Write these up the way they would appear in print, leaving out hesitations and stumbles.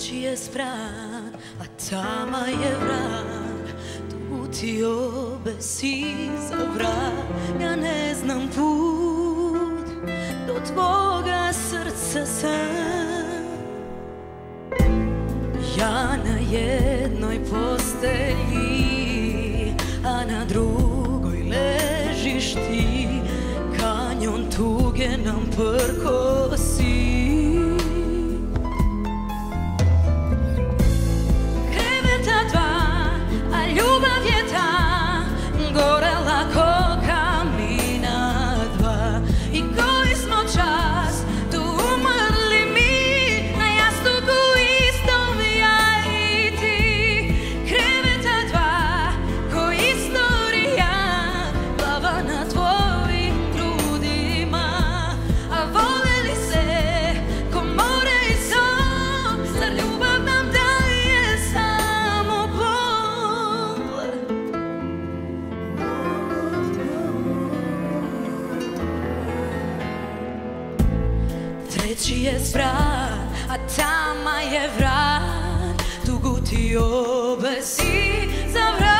Treći je sprat, a tama je vrag. Tu ti obesi za vrag. Ja ne znam put do tvoga srca sam. Ja na jednoj postelji, a na drugoj ležiš ti. Kanjon tuge nam prkosi. Treći je sprat, a tama je vrag. Tugu ti obesi za vrag.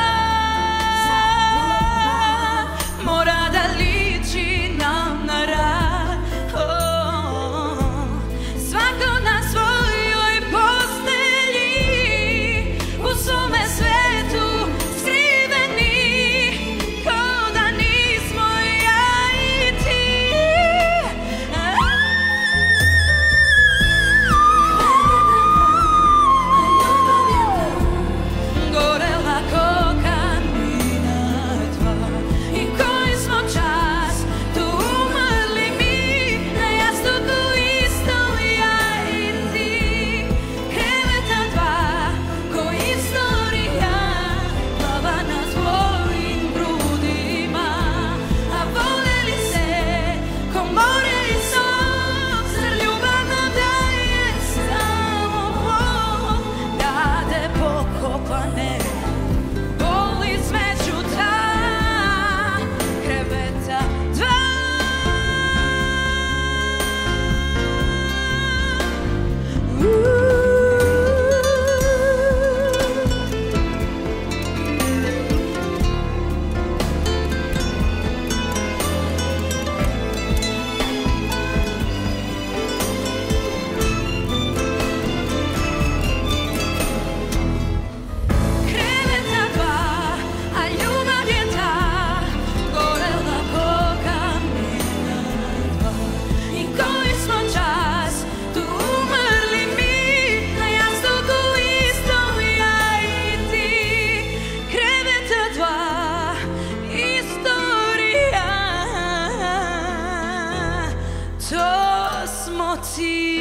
Mora da liči nam na rad. Svako na svojoj postelji, u svome svetu skriveni, ko da nismo ja i ti. To smo ti.